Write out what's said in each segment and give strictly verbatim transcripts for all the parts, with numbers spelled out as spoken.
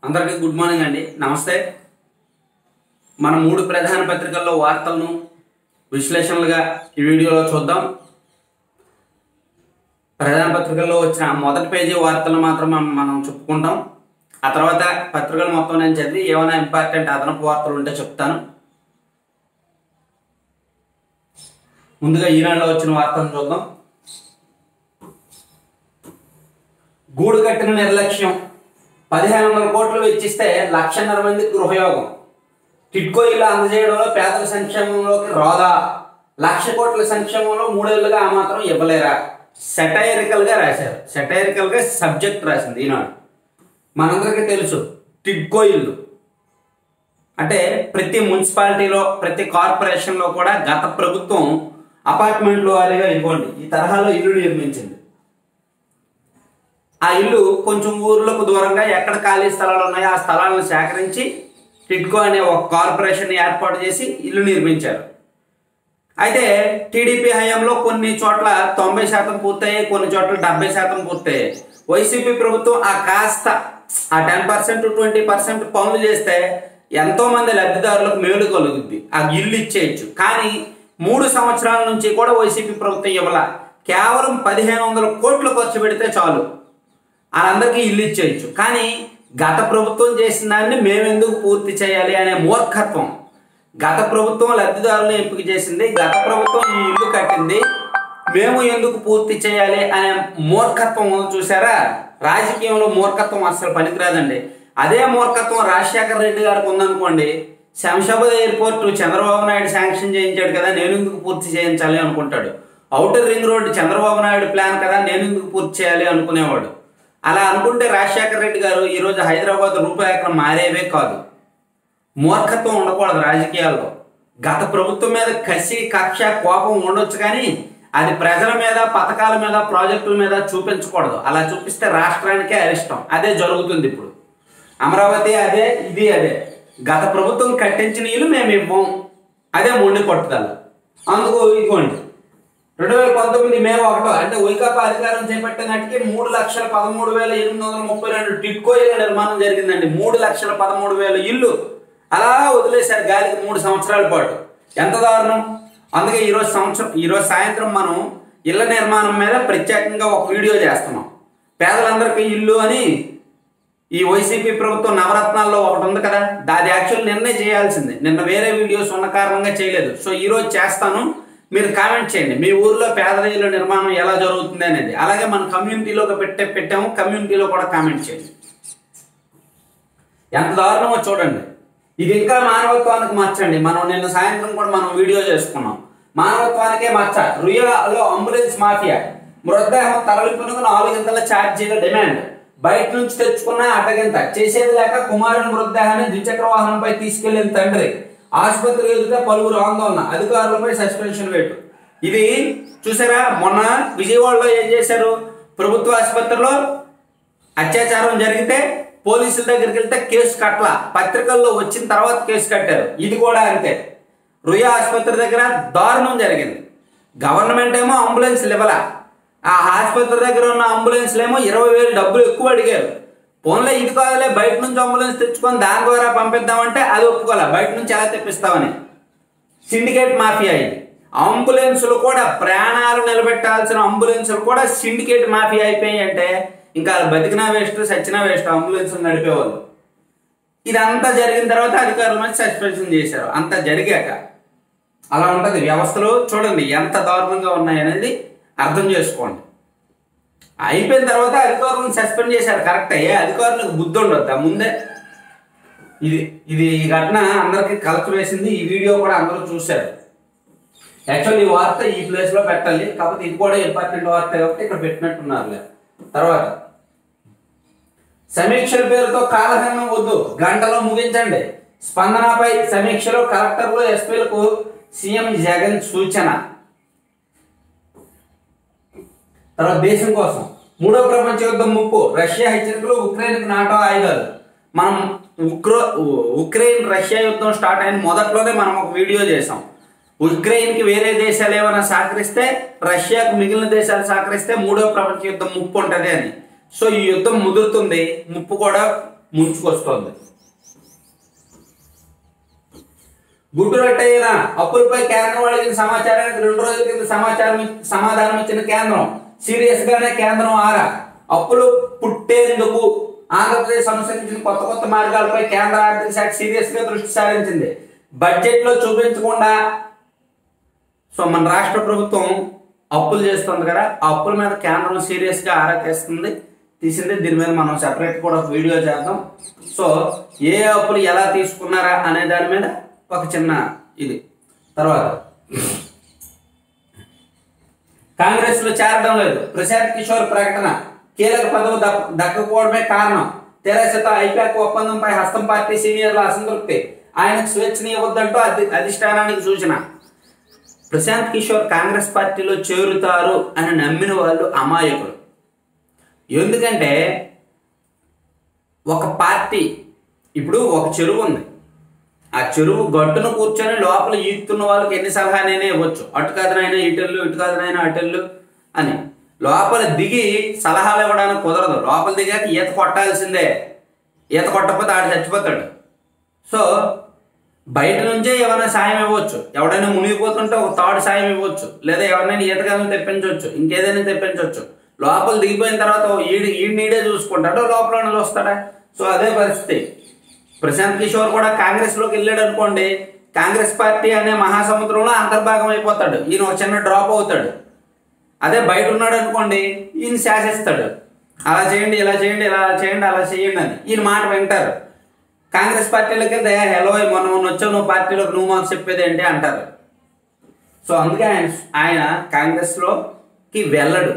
అందరికీ good morning అండి. నమస్తే. మనం మూడు ప్రధాన పత్రికల్లో వార్తలను విశ్లేషణలుగా ఈ వీడియోలో చూద్దాం. ప్రధాన పత్రికల్లో వచ్చిన మొదటి పేజీ వార్తలు మాత్రం మనం చెప్పుకుంటాం. ఆ తర్వాత పత్రికలు మొత్తం నేను చదివి ఏమైనా ఇంపార్టెంట్ అదనపు వార్తలు ఉంటే చెప్తాను. ముందుగా ఈనాడులో వచ్చిన వార్తలను చూద్దాం. గూడు కట్టిన నిర్లక్ష్యం, పదిహేను వందల కోట్లు వెచ్చిస్తే లక్షన్నర మంది గృహయోగం, టిడ్కో ఇల్లు అందజేయడంలో పేదల సంక్షేమంలోకి రాదా, లక్ష కోట్ల సంక్షేమంలో మూడేళ్లుగా ఆ మాత్రం ఇవ్వలేరా. సెటైరికల్ గా రాశారు. సెటైరికల్ గా సబ్జెక్ట్ రాసింది ఈనాడు. మనందరికీ తెలుసు టిడ్కో ఇల్లు అంటే ప్రతి మున్సిపాలిటీలో ప్రతి కార్పొరేషన్లో కూడా గత ప్రభుత్వం అపార్ట్మెంట్లు వారీగా ఇవ్వండి ఈ తరహాలో ఇల్లు నిర్మించింది. ఆ ఇల్లు కొంచెం ఊర్లకు దూరంగా ఎక్కడ ఖాళీ స్థలాలు ఉన్నాయో ఆ స్థలాలను సేకరించి టిడ్కో అనే ఒక కార్పొరేషన్ ఏర్పాటు చేసి ఇల్లు నిర్మించారు. అయితే టీడీపీ హయాంలో కొన్ని చోట్ల తొంభై శాతం పూర్తయ్యాయి, కొన్ని చోట్ల డెబ్బై శాతం పూర్తయ్యాయి. వైసీపీ ప్రభుత్వం ఆ కాస్త ఆ టెన్ పర్సెంట్ ట్వంటీ పర్సెంట్ పనులు చేస్తే ఎంతో మంది లబ్ధిదారులకు మేలు కలుగుద్ది, ఆ ఇల్లు ఇచ్చేయచ్చు. కానీ మూడు సంవత్సరాల నుంచి కూడా వైసీపీ ప్రభుత్వం ఇవ్వాల. కేవలం పదిహేను వందల కోట్లు ఖర్చు పెడితే చాలు వాళ్ళందరికీ ఇల్లు ఇచ్చేయచ్చు. కానీ గత ప్రభుత్వం చేసిన దాన్ని మేమెందుకు పూర్తి చేయాలి అనే మూర్ఖత్వం. గత ప్రభుత్వం లబ్ధిదారులను ఎంపిక చేసింది, గత ప్రభుత్వం ఈ ఇల్లు కట్టింది, మేము ఎందుకు పూర్తి చేయాలి అనే మూర్ఖత్వం చూసారా. రాజకీయంలో మూర్ఖత్వం అసలు పనికిరాదండి. అదే మూర్ఖత్వం రాజశేఖర రెడ్డి గారికి ఉందనుకోండి, శంషాబాద్ ఎయిర్పోర్ట్ చంద్రబాబు నాయుడు శాంక్షన్ చేయించాడు కదా, నేను ఎందుకు పూర్తి చేయించాలి అనుకుంటాడు. Outer ring road Chandrababu Naidu plan కదా, నేను ఎందుకు పూర్తి చేయాలి అనుకునేవాడు. అలా అనుకుంటే రాజశేఖర రెడ్డి గారు ఈరోజు హైదరాబాద్ రూపురేఖలు మారేవే కాదు. మూర్ఖత్వం ఉండకూడదు రాజకీయాల్లో. గత ప్రభుత్వం మీద కసి కక్ష కోపం ఉండొచ్చు, కానీ అది ప్రజల మీద పథకాల మీద ప్రాజెక్టుల మీద చూపించకూడదు. అలా చూపిస్తే రాష్ట్రానికే అరిష్టం. అదే జరుగుతుంది ఇప్పుడు. అమరావతి అదే, ఇది అదే. గత ప్రభుత్వం కట్టించిన ఇల్లు మేము ఇవ్వం, అదే మొండి పట్టుదల. అందుకు ఇదిగోండి రెండు వేల పంతొమ్మిది మే ఒకటో అంటే వైకాపా అధికారం చేపట్టినట్టుకి మూడు లక్షల పదమూడు వేల ఎనిమిది వందల ముప్పై రెండు టిడ్కో ఇళ్ళ నిర్మాణం జరిగిందండి. మూడు లక్షల పదమూడు వేల ఇల్లు అలా వదిలేశారు గాలికి మూడు సంవత్సరాల పాటు. ఎంత దారుణం. అందుకే ఈరోజు సంవత్సరం ఈరోజు సాయంత్రం మనం ఇళ్ల నిర్మాణం మీద ప్రత్యేకంగా ఒక వీడియో చేస్తున్నాం. పేదలందరికీ ఇల్లు అని ఈ వైసీపీ ప్రభుత్వం నవరత్నాల్లో ఒకటి ఉంది కదా, దాది యాక్చువల్ నిన్నే చేయాల్సిందే. నిన్న వేరే వీడియోస్ ఉన్న కారణంగా చేయలేదు. సో ఈరోజు చేస్తాను, మీరు కామెంట్ చేయండి మీ ఊర్లో పేదల ఇళ్ళ నిర్మాణం ఎలా జరుగుతుంది అనేది. అలాగే మన కమ్యూనిటీలో పెట్టే పెట్టాము కమ్యూనిటీలో కూడా కామెంట్ చేయండి. ఎంత దారుణమో చూడండి. ఇది ఇంకా మానవత్వానికి మచ్చండి. మనం నిన్న సాయంత్రం కూడా మనం వీడియో చేసుకున్నాం. మానవత్వానికే మచ్చ. రుయాలో అంబులెన్స్ మాఫియా మృతదేహం తరలింపునకు నాలుగింతల ఛార్జీల డిమాండ్. బయట నుంచి తెచ్చుకున్న అడ్డగింత చేసేది లేక కుమారుని మృతదేహాన్ని ద్విచక్ర వాహనంపై తీసుకెళ్లిన తండ్రి. ఆసుపత్రి ఎదుట పలువురు ఆందోళన, అధికారులపై సస్పెన్షన్ వేటు. ఇది చూసారా, మొన్న విజయవాడలో ఏం చేశారు, ప్రభుత్వ ఆసుపత్రిలో అత్యాచారం జరిగితే పోలీసుల దగ్గరికి వెళ్తే కేసు కట్టల, పత్రికల్లో వచ్చిన తర్వాత కేసు కట్టారు. ఇది కూడా అంతే. రుయా ఆసుపత్రి దగ్గర దారుణం జరిగింది. గవర్నమెంట్ ఏమో అంబులెన్స్లు ఇవ్వాల, ఆ ఆసుపత్రి దగ్గర ఉన్న అంబులెన్స్లు ఏమో ఇరవై వేలు డబ్బులు ఎక్కువ అడిగారు. ఫోన్లో ఇది కాదులే బయట నుంచి అంబులెన్స్ తెచ్చుకొని దాని ద్వారా పంపిద్దామంటే అది ఒప్పుకోలే, బయట నుంచి ఎలా తెప్పిస్తామని. సిండికేట్ మాఫియా ఇది. అంబులెన్సులు కూడా ప్రాణాలు నిలబెట్టాల్సిన అంబులెన్సులు కూడా సిండికేట్ మాఫియా అయిపోయాయి. అంటే ఇంకా బతికినా వేస్ట్ సచ్చినా వేస్ట్ అంబులెన్స్ నడిపేవాళ్ళు. ఇదంతా జరిగిన తర్వాత అధికారుల మీద సస్పెన్షన్ చేశారు. అంతా జరిగాక అలా ఉంటుంది వ్యవస్థలు. చూడండి ఎంత దారుణంగా ఉన్నాయనేది అర్థం చేసుకోండి. అయిపోయిన తర్వాత అధికారులను సస్పెండ్ చేశారు, కరెక్ట్. అయ్యే అధికారులకు బుద్ధి ఉండొద్దా ముందే. ఇది ఇది ఈ ఘటన అందరికీ కలెక్ట్ వేసింది. ఈ వీడియో కూడా అందరూ చూశారు. యాక్చువల్లీ ఈ వార్త ఈ ప్లేస్ లో పెట్టాలి, కాకపోతే ఇది కూడా ఇంపార్టెంట్ వార్త కాబట్టి ఇక్కడ పెట్టినట్టున్నారు. తర్వాత సమీక్షల పేరుతో కాలహరణం వద్దు, గంటలో ముగించండి. స్పందనపై సమీక్షలో కలెక్టర్లు ఎస్పీలకు సీఎం జగన్ సూచన. తర్వాత దేశం కోసం మూడో ప్రపంచ యుద్ధం ముప్పు, రష్యా హెచ్చరికలు, ఉక్రెయిన్కి నాటో ఆయుధాలు. మనం ఉక్రో ఉక్రెయిన్ రష్యా యుద్ధం స్టార్ట్ అయిన మొదట్లోనే మనం ఒక వీడియో చేసాం. ఉక్రెయిన్కి వేరే దేశాలు ఏమైనా సహకరిస్తే, రష్యాకు మిగిలిన దేశాలు సహకరిస్తే మూడో ప్రపంచ యుద్ధం ముప్పు ఉంటుంది అని. సో ఈ యుద్ధం ముదురుతుంది, ముప్పు కూడా ముంచుకొస్తోంది. గుడ్డు రట్టయిన అప్పులపై కేంద్రం అడిగిన సమాచారానికి రెండు రోజుల కింద సమాచారం సమాధానం ఇచ్చిన కేంద్రం. సీరియస్ గానే కేంద్రం ఆరా. అప్పులు పుట్టేందుకు ఆంధ్రప్రదేశ్ అనుసరించిన కొత్త కొత్త మార్గాలపై కేంద్ర ఆర్థిక శాఖ సీరియస్ గా దృష్టి సారించింది. బడ్జెట్ లో చూపించకుండా సో మన రాష్ట్ర ప్రభుత్వం అప్పులు చేస్తుంది కదా, ఆ అప్పుల మీద కేంద్రం సీరియస్ గా ఆరా తీస్తుంది తీసింది. దీని మీద మనం సెపరేట్ కూడా వీడియో చేద్దాం. సో ఏ అప్పులు ఎలా తీసుకున్నారా అనే దాని మీద ఒక చిన్న ఇది. తర్వాత కాంగ్రెస్ లో చేరడం లేదు. ప్రశాంత్ కిషోర్ ప్రకటన. కీలక పదవి దక్కకపోవడమే కారణం. తెరాసతో ఐపాక్ ఒప్పందంపై హస్తం పార్టీ సీనియర్ల అసంతృప్తి. ఆయనకు స్వేచ్ఛని ఇవ్వద్దంటూ అధి అధిష్టానానికి సూచన. ప్రశాంత్ కిషోర్ కాంగ్రెస్ పార్టీలో చేరుతారు అని నమ్మిన వాళ్ళు అమాయకులు. ఎందుకంటే ఒక పార్టీ ఇప్పుడు ఒక చెరువు ఉంది, ఆ చెరువు గట్టును కూర్చొని లోపల ఈదుతున్న వాళ్ళకి ఎన్ని సలహానైనా ఇవ్వచ్చు. అటు కాదనైనా ఇటెళ్ళు, ఇటు కాదనైనా అటెళ్ళు అని. లోపల దిగి సలహాలు ఇవ్వడానికి కుదరదు. లోపల దిగాక ఈత కొట్టాల్సిందే. ఈత కొట్టకపోతే ఆడు చచ్చిపోతాడు. సో బయట నుంచే ఏమైనా సాయం ఇవ్వచ్చు. ఎవడైనా మునిగిపోతుంటే ఒక తాడు సాయం ఇవ్వచ్చు, లేదా ఎవరినైనా ఈతకాలను తెప్పించవచ్చు, ఇంకేదైనా తెప్పించవచ్చు. లోపల దిగిపోయిన తర్వాత ఈడు ఈడు నీడే చూసుకుంటాడు, లోపల చూస్తాడా? సో అదే పరిస్థితి. ప్రశాంత్ కిషోర్ కూడా కాంగ్రెస్ లోకి వెళ్ళాడు అనుకోండి, కాంగ్రెస్ పార్టీ అనే మహాసముద్రంలో అంతర్భాగం అయిపోతాడు. ఈయన ఒక చిన్న డ్రాప్ అవుతాడు. అదే బయట ఉన్నాడు అనుకోండి, ఈయన శాసిస్తాడు. అలా చేయండి, ఇలా చేయండి, ఇలా చేయండి, అలా చేయండి అని ఈయన మాట వింటారు. కాంగ్రెస్ పార్టీలకి హెలో మొన్న మొన్న వచ్చావు నువ్వు పార్టీలోకి, నువ్వు మాకు చెప్పేది ఏంటి అంటారు. సో అందుకే ఆయన ఆయన కాంగ్రెస్ లోకి వెళ్ళడు.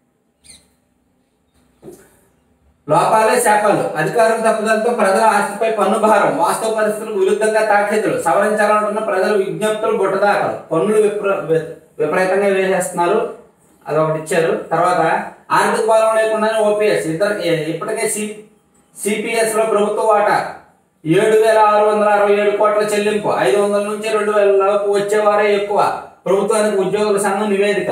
లోపాలే శాపాలు. అధికారుల తప్పుదలతో ప్రజల ఆస్తిపై పన్ను భారం. వాస్తవ పరిస్థితులకు విరుద్ధంగా తాఖీదులు. సవరించాలంటున్న ప్రజల విజ్ఞప్తులు బుట్టదాఖలు. పన్నులు విప్ర విపరీతంగా వేసేస్తున్నారు. అదొకటి ఇచ్చారు. తర్వాత ఆర్థిక బలం లేకుండానే ఓపీఎస్ ఇద్దరు ఇప్పటికే సి సిపిఎస్ లో ప్రభుత్వ వాటా ఏడు వేల ఆరు వందల అరవై ఏడు కోట్ల చెల్లింపు. ఐదు వందల నుంచి రెండు వేల లోపు వచ్చేవారే ఎక్కువ. ప్రభుత్వానికి ఉద్యోగుల సంఘం నివేదిక.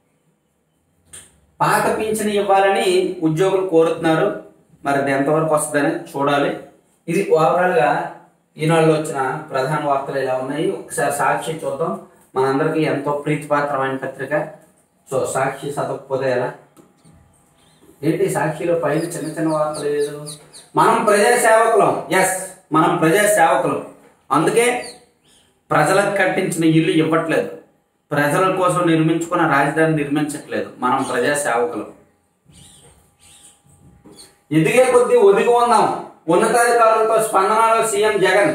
పాత పింఛను ఇవ్వాలని ఉద్యోగులు కోరుతున్నారు. మరి అది ఎంతవరకు వస్తుందని చూడాలి. ఇది ఓవరాల్ గా ఈనాడులో వచ్చిన ప్రధాన వార్తలు ఇలా ఉన్నాయి. ఒకసారి సాక్షి చూద్దాం. మనందరికీ ఎంతో ప్రీతిపాత్రమైన పత్రిక. సో సాక్షి చదవకపోతే ఎలా? ఏంటి సాక్షిలో పైన చిన్న చిన్న వార్తలు లేదు. మనం ప్రజా సేవకులం. ఎస్, మనం ప్రజా సేవకులం. అందుకే ప్రజలకు కట్టించిన ఇల్లు ఇవ్వట్లేదు, ప్రజల కోసం నిర్మించుకున్న రాజధాని నిర్మించట్లేదు. మనం ప్రజా సేవకులు. ఎదిగే కొద్దీ ఒదిగి ఉన్నాం. ఉన్నతాధికారులతో స్పందనలో సీఎం జగన్.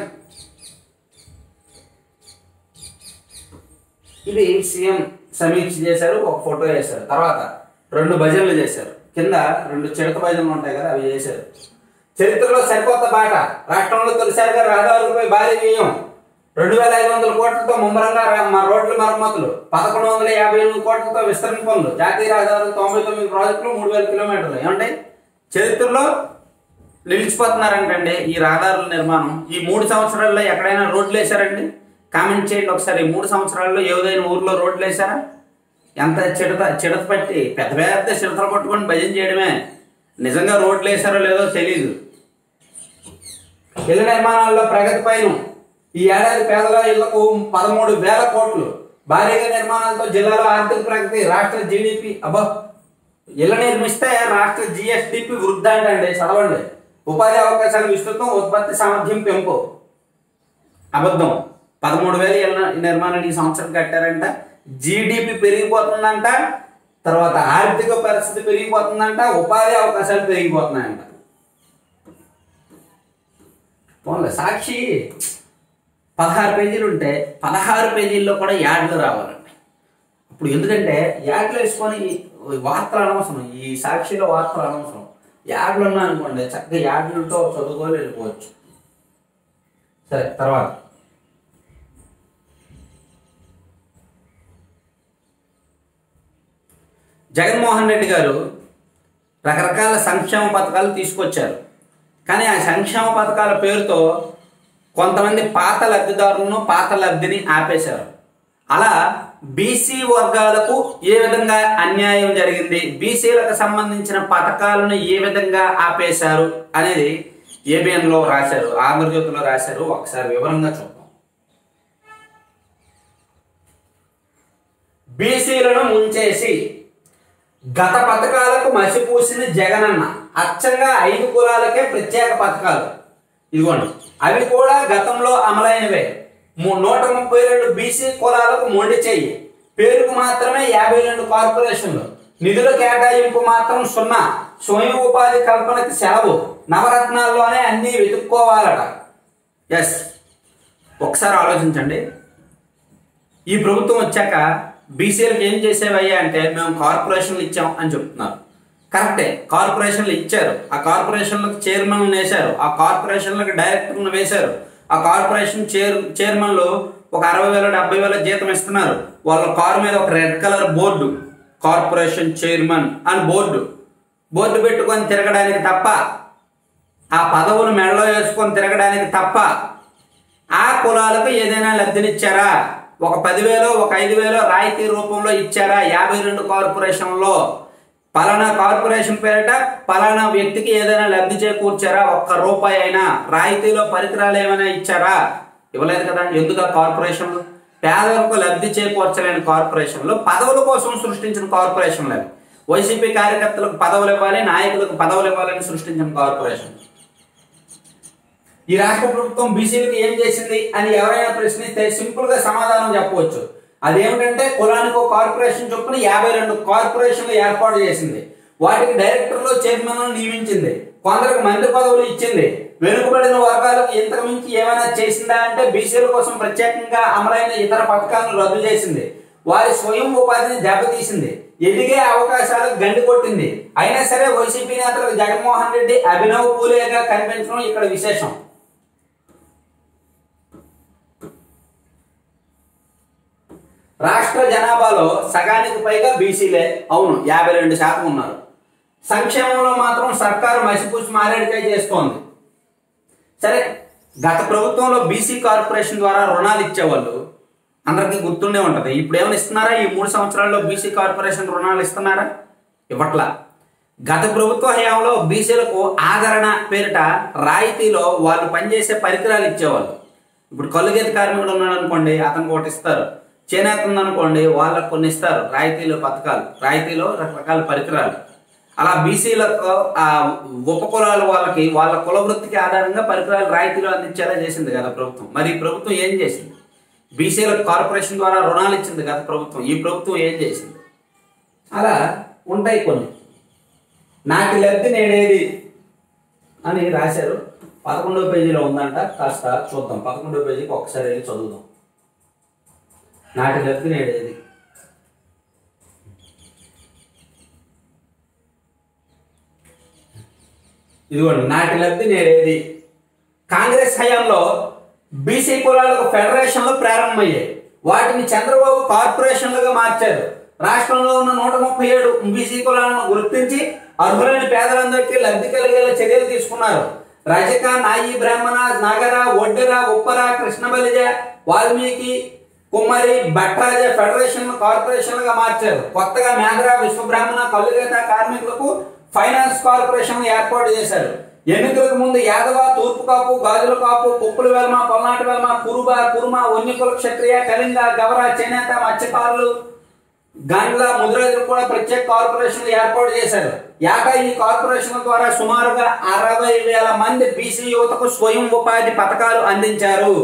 ఇది సీఎం సమీక్ష చేశారు, ఒక ఫోటో వేశారు. తర్వాత రెండు భజనలు చేశారు. కింద రెండు చిడత భజనలు ఉంటాయి కదా, అవి చేశారు. చరిత్రలో సరికొత్త బాట. రాష్ట్రంలో తొలిసారిగా రహదారులపై భారీ వ్యయం. రెండు వేల ఐదు వందల కోట్లతో ముమ్మరంగా మా రోడ్ల మరమ్మతులు. పదకొండు వందల యాభై ఎనిమిది కోట్లతో విస్తరణ పనులు. జాతీయ రహదారులు తొంభై తొమ్మిది ప్రాజెక్టులు, మూడు వేల కిలోమీటర్లు. ఏమంటే చరిత్రలో నిలిచిపోతున్నారంటండి ఈ రహదారుల నిర్మాణం. ఈ మూడు సంవత్సరాల్లో ఎక్కడైనా రోడ్లు వేశారండి? కామెంట్ చేయండి ఒకసారి. ఈ మూడు సంవత్సరాల్లో ఏదైనా ఊర్లో రోడ్లు వేశారా? ఎంత చిడత చిడత పట్టి పెద్ద పెద్ద చిడతలు పట్టుకొని భజన చేయడమే. నిజంగా రోడ్లు వేశారో లేదో తెలీదు. ఇళ్ల నిర్మాణాల్లో ప్రగతి పైన ఈ ఏడాది పేదల ఇళ్లకు పదమూడు వేల కోట్లు. భారీగా నిర్మాణాలతో జిల్లాలో ఆర్థిక ప్రగతి. రాష్ట్ర జీడిపి అబ్బా ఇళ్ల నిర్మిస్తే రాష్ట్ర జిఎస్డిపి వృద్ధి అంటండి. చదవండి. ఉపాధి అవకాశాలు విస్తృతం, ఉత్పత్తి సామర్థ్యం పెంపు. అబద్ధం. పదమూడు వేల ఇళ్ల నిర్మాణాలు ఈ సంవత్సరం కట్టారంట. జీడిపి పెరిగిపోతుందంట. తర్వాత ఆర్థిక పరిస్థితి పెరిగిపోతుందంట. ఉపాధి అవకాశాలు పెరిగిపోతున్నాయంట. పోన్లే సాక్షి పదహారు పేజీలు ఉంటే పదహారు పేజీల్లో కూడా యాడ్లు రావాలండి. ఇప్పుడు ఎందుకంటే యాడ్లు వేసుకొని వార్తలు అనవసరం. ఈ సాక్షిలో వార్తలు అనవసరం. యాడ్లు ఉన్నా అనుకోండి, చక్కగా యాడ్లతో చదువుకొని వెళ్ళిపోవచ్చు. సరే, తర్వాత జగన్మోహన్ రెడ్డి గారు రకరకాల సంక్షేమ పథకాలు తీసుకొచ్చారు. కానీ ఆ సంక్షేమ పథకాల పేరుతో కొంతమంది పాత లబ్ధిదారులను పాత లబ్ధిని ఆపేశారు. అలా బీసీ వర్గాలకు ఏ విధంగా అన్యాయం జరిగింది, బీసీలకు సంబంధించిన పథకాలను ఏ విధంగా ఆపేశారు అనేది ఏబిఎన్లో రాశారు, ఆంధ్రజ్యోతిలో రాశారు, ఒకసారి వివరంగా చూద్దాం. బీసీలను ముంచేసి గత పథకాలకు మసిపూసిన జగనన్న అచ్చంగా ఐదు కులాలకే ప్రత్యేక పథకాలు ఇదిగోండి. అవి కూడా గతంలో అమలైనవే. నూట ముప్పై రెండు బీసీ కులాలకు మొండి చెయ్యి, పేరుకు మాత్రమే యాభై రెండు కార్పొరేషన్లు, నిధుల కేటాయింపు మాత్రం సున్నా, స్వయం ఉపాధి కల్పనకి సెలవు, నవరత్నాల్లోనే అన్ని వెతుక్కోవాలట. ఎస్, ఒకసారి ఆలోచించండి. ఈ ప్రభుత్వం వచ్చాక బీసీలకు ఏం చేసేవయ్యా అంటే మేము కార్పొరేషన్లు ఇచ్చాం అని చెప్తున్నారు. కరెక్టే, కార్పొరేషన్లు ఇచ్చారు. ఆ కార్పొరేషన్లకు చైర్మన్లు వేశారు, ఆ కార్పొరేషన్లకు డైరెక్టర్లను వేశారు. ఆ కార్పొరేషన్ చైర్ చైర్మన్లు ఒక అరవై వేల డెబ్బై వేల జీతం ఇస్తున్నారు. వాళ్ళ కారు మీద ఒక red colour board, corporation chairman అని బోర్డు బోర్డు పెట్టుకొని తిరగడానికి తప్ప, ఆ పదవులు మెడలో వేసుకొని తిరగడానికి తప్ప ఆ కులాలకు ఏదైనా లబ్ధినిచ్చారా? ఒక పదివేలో ఒక ఐదు వేలో రాయితీ రూపంలో ఇచ్చారా? యాభై రెండు కార్పొరేషన్లో పలానా కార్పొరేషన్ పేరిట పలానా వ్యక్తికి ఏదైనా లబ్ధి చేకూర్చారా? ఒక్క రూపాయి అయినా రాయితీలో పరికరాలు ఏమైనా ఇచ్చారా? ఇవ్వలేదు కదా. ఎందుకు ఆ కార్పొరేషన్లు? పేదలకు లబ్ధి చేకూర్చలేని కార్పొరేషన్లు, పదవుల కోసం సృష్టించిన కార్పొరేషన్లు అవి. వైసీపీ కార్యకర్తలకు పదవులు ఇవ్వాలి, నాయకులకు పదవులు ఇవ్వాలని సృష్టించిన కార్పొరేషన్. ఈ రాష్ట్ర ప్రభుత్వం బీసీలకు ఏం చేసింది అని ఎవరైనా ప్రశ్నిస్తే సింపుల్ గా సమాధానం చెప్పవచ్చు. అదేమిటంటే కులానికి ఒక కార్పొరేషన్ చొప్పున యాభై రెండు కార్పొరేషన్లు ఏర్పాటు చేసింది, వాటికి డైరెక్టర్లు చైర్మన్లు నియమించింది, కొందరికి మంత్రి పదవులు ఇచ్చింది. వెనుకబడిన వర్గాలకు ఇంతకు మించి ఏమైనా చేసిందా అంటే బీసీల కోసం ప్రత్యేకంగా అమలైన ఇతర పథకాలను రద్దు చేసింది, వారి స్వయం ఉపాధిని దెబ్బతీసింది, ఎదిగే అవకాశాలకు గండి కొట్టింది. అయినా సరే వైసీపీ నేతలకు జగన్మోహన్ రెడ్డి అభినవ్ పూలేగా కనిపించడం ఇక్కడ విశేషం. రాష్ట్ర జనాభాలో సగానికి పైగా బీసీలే. అవును, యాభై రెండు శాతం ఉన్నారు. సంక్షేమంలో మాత్రం సర్కారు మసిపూసి మారేడుకాయ చేస్తోంది. సరే, గత ప్రభుత్వంలో బీసీ కార్పొరేషన్ ద్వారా రుణాలు ఇచ్చేవాళ్ళు అందరికీ గుర్తుండే ఉంటది. ఇప్పుడు ఏమైనా ఇస్తున్నారా? ఈ మూడు సంవత్సరాల్లో బీసీ కార్పొరేషన్ రుణాలు ఇస్తున్నారా? ఇవ్వట్లా. గత ప్రభుత్వ హయాంలో బీసీలకు ఆదరణ పేరిట రాయితీలో వాళ్ళు పనిచేసే పరికరాలు ఇచ్చేవాళ్ళు. ఇప్పుడు కల్లుగీత కార్మికుడు ఉన్నాడు అనుకోండి, అతనికి ఒకటి ఇస్తారు. చేనేత ఉందనుకోండి, వాళ్ళకు కొన్ని ఇస్తారు రాయితీలో పథకాలు, రాయితీలో రకరకాల పరికరాలు. అలా బీసీలకు ఆ ఉపకులాల వాళ్ళకి వాళ్ళ కుల వృత్తికి ఆధారంగా పరికరాలు రాయితీలో అందించేలా చేసింది గత ప్రభుత్వం. మరి ఈ ప్రభుత్వం ఏం చేసింది? బీసీలకు కార్పొరేషన్ ద్వారా రుణాలు ఇచ్చింది గత ప్రభుత్వం. ఈ ప్రభుత్వం ఏం చేసింది? అలా ఉంటాయి కొన్ని. నాటి లబ్ధి నేడేది అని రాశారు, పదకొండవ పేజీలో ఉందంట. కాస్త చూద్దాం, పదకొండవ పేజీకి ఒకసారి వెళ్ళి చదువుదాం. నాటి లబ్ధి నేడేది. ఇదిగోండి, నాటి లబ్ధి నేడేది. కాంగ్రెస్ హయాంలో బీసీ కులాలకు ఫెడరేషన్లు ప్రారంభమయ్యాయి. వాటిని చంద్రబాబు కార్పొరేషన్లుగా మార్చారు. రాష్ట్రంలో ఉన్న నూట ముప్పై ఏడు బీసీ కులాలను గుర్తించి అర్హులైన పేదలందరికీ లబ్ధి కలిగేలా చర్యలు తీసుకున్నారు. రజక, నాయి, బ్రాహ్మణ, నగర, ఒడ్డెర, ఉప్పర, కృష్ణబలిజ, వాల్మీకి, కుమ్మరి, భట్రాజ ఫెడరేషన్ కార్పొరేషన్లుగా మార్చారు. కొత్తగా మేఘర, విశ్వబ్రాహ్మణ, కల్లుగీత కార్మికులకు ఫైనాన్స్ కార్పొరేషన్ ఏర్పాటు చేశారు. ఎన్నికలకు ముందు యాదవ, తూర్పు కాపు, గాజుల కాపు, కుప్పుల వెల్మ, పల్నాటి వెల్మ, కురుబ, కుర్మ, వన్యకుల, క్షత్రియ, కళింగ, గవర, చేనేత, మత్స్యకారులు, గండ్ల, ముద్రాజులు కూడా ప్రత్యేక కార్పొరేషన్లు ఏర్పాటు చేశారు. యాక ఈ కార్పొరేషన్ల ద్వారా సుమారుగా అరవై వేల మంది బీసీ యువతకు స్వయం ఉపాధి పథకాలు అందించారు.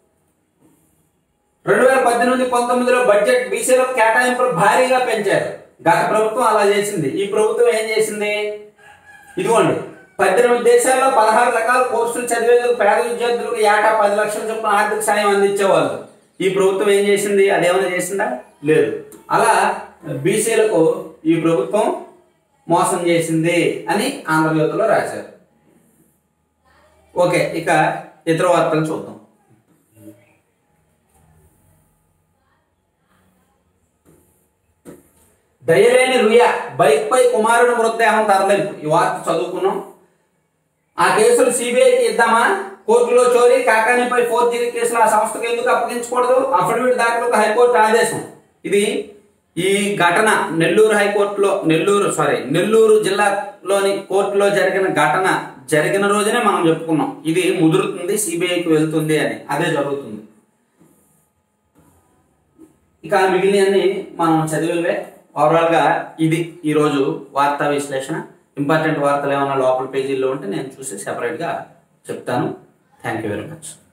రెండు వేల పద్దెనిమిది పంతొమ్మిదిలో బడ్జెట్ బీసీలకు కేటాయింపులు భారీగా పెంచారు. గత ప్రభుత్వం అలా చేసింది. ఈ ప్రభుత్వం ఏం చేసింది? ఇదిగోండి, పద్దెనిమిది దేశాల్లో పదహారు రకాల కోర్సులు చదివేందుకు పేద విద్యార్థులకు ఏటా పది లక్షల చొప్పున ఆర్థిక సాయం అందించేవాళ్ళు. ఈ ప్రభుత్వం ఏం చేసింది? అదేమైనా చేసిందా? లేదు. అలా బీసీలకు ఈ ప్రభుత్వం మోసం చేసింది అని ఆంధ్రజ్యోతిలో రాశారు. ఓకే, ఇక ఇతర వార్తలు చూద్దాం. దయలేని రుయా, బైక్ పై కుమారుడు మృతదేహం తరలింపు. ఈ వార్త చదువుకున్నాం. ఆ కేసులు సిబిఐకి ఇద్దామా? కోర్టులో చోరీ, కాకానిపై ఫోర్జరీ కేసులు ఆ సంస్థకు ఎందుకు అప్పగించకూడదు? అఫిడవిట్ దాఖలకు హైకోర్టు ఆదేశం. ఇది ఈ ఘటన నెల్లూరు హైకోర్టులో నెల్లూరు సారీ నెల్లూరు జిల్లాలోని కోర్టులో జరిగిన ఘటన జరిగిన రోజునే మనం చెప్పుకున్నాం ఇది ముదురుతుంది, సిబిఐకి వెళ్తుంది అని. అదే జరుగుతుంది. ఇక మిగిలినవన్నీ మనం చదివేవే. ఓవరాల్ గా ఇది ఈరోజు వార్తా విశ్లేషణ. ఇంపార్టెంట్ వార్తలు ఏమైనా లోపల పేజీల్లో ఉంటే నేను చూసి సెపరేట్ గా చెప్తాను. Thank you very much.